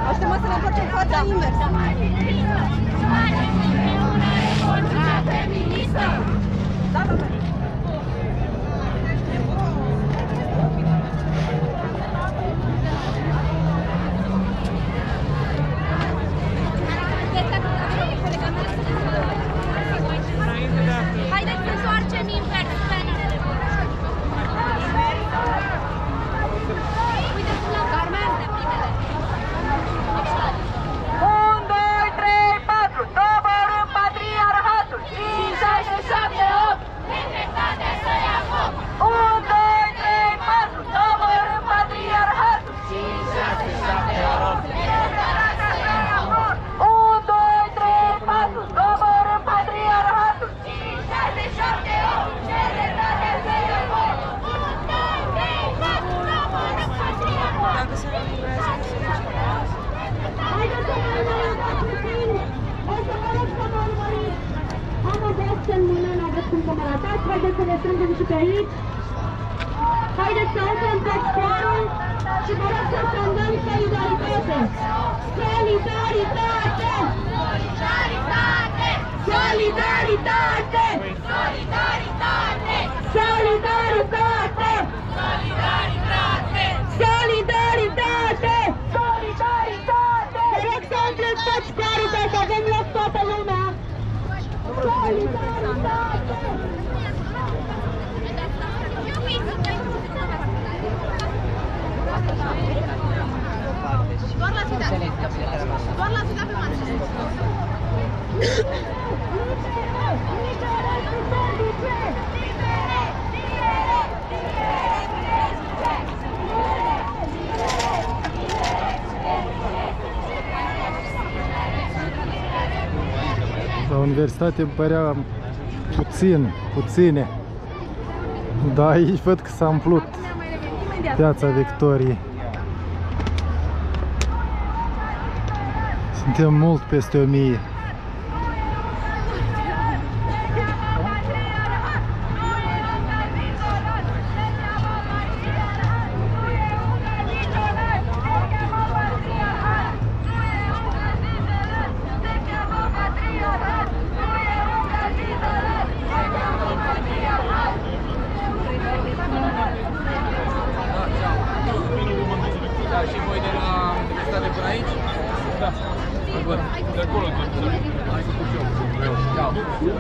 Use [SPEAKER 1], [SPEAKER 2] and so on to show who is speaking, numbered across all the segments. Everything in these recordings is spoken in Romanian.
[SPEAKER 1] Aștept să ne întoarcem fața invers. Da, da, da.
[SPEAKER 2] Haideți să întoarcem invers scenele. Uite-ți la Carmen de primele.
[SPEAKER 3] 1, 2, 3, 4, doborâm patriarhatul. 5, 6, 7, 8.
[SPEAKER 2] Libertatea să ia foc.
[SPEAKER 3] 1, 2, 3, 4, doborâm patriarhatul. 5, 6, 7, 8. 1, 2, 3, 4, doborâm patriarhatul.
[SPEAKER 2] 5, 6, 7, 8. Libertatea să ia foc. 1, 2, 3, 4, doborâm patriarhatul.
[SPEAKER 1] Dacă se livrează, nu se zice.
[SPEAKER 3] Haideți să ne urmăriți puțin. O să vă rog să mă urmăriți. Am o vestă în mână, n-aveți cum să mă ratați. Haideți să ne strângem și pe aici. Haideți să umplem tot scorul și vă rog să scandăm solidaritate. Solidaritate!
[SPEAKER 2] Solidaritate!
[SPEAKER 3] Solidaritate!
[SPEAKER 2] Solidaritate!
[SPEAKER 3] Solidaritate!
[SPEAKER 2] Solidaritate!
[SPEAKER 3] Solidaritate! Vă rog să umpleți tot scorul ca să avem loc toată lumea. Solidaritate!
[SPEAKER 1] Doar la zi, doar la zi, pe masă.
[SPEAKER 4] La universitate părea puține, dar aici văd că s-a umplut Piața Victoriei. Suntem mult peste 1000.
[SPEAKER 5] Da, și voi de la universitate până aici? Da. De acolo, hai să puc eu. Ciao.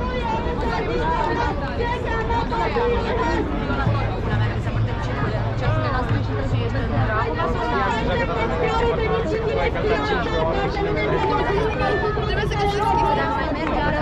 [SPEAKER 1] Trebuie să găsiți chestia mai merge ara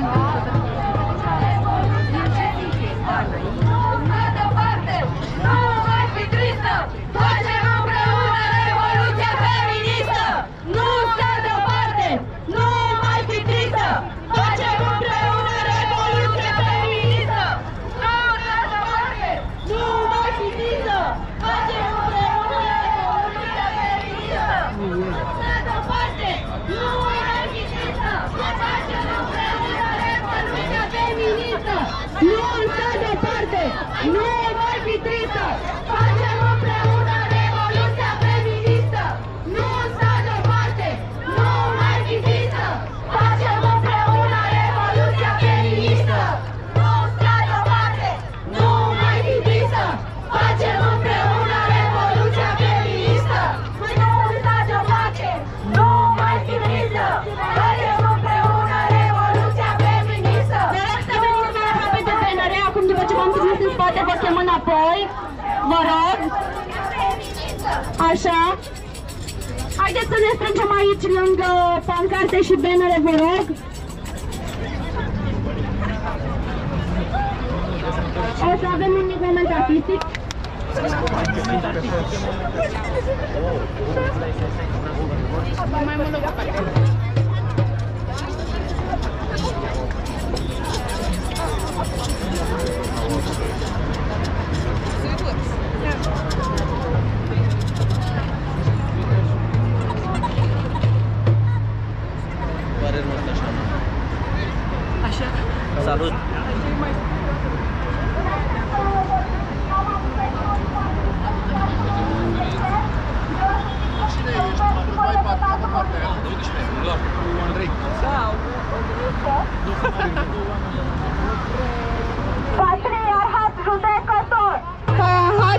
[SPEAKER 3] Nu mai fi tristă! Facem împreună revoluția feministă! Nu sta deoparte! Nu mai fi tristă! Facem împreună revoluția feministă! Nu sta deoparte! Nu mai fi tristă! Facem împreună revoluția feministă! Nu sta deoparte! Nu mai fi tristă! Facem împreună revoluția feministă! Nu sta deoparte! Nu mai fi tristă! Facem împreună revoluția feministă! Nu sta deoparte! Nu mai fi tristă! Facem împreună revoluția feministă! Nu sta deoparte! Nu mai fi tristă! Facem împreună revoluția feministă! Nu sta deoparte! Nu mai fi tristă! Facem împreună revoluția feministă! Vă rog să veniți mai aproape de PNR, acum după ce v-am trimis în spate, vă chem înapoi. Vă rog. Așa. Haideți să ne strângem aici lângă pancarte și bannere, vă rog. O să avem un mic moment artistic. Mai mult loc aparte.
[SPEAKER 1] Așa.
[SPEAKER 5] Salut!
[SPEAKER 3] Cine ești? Mai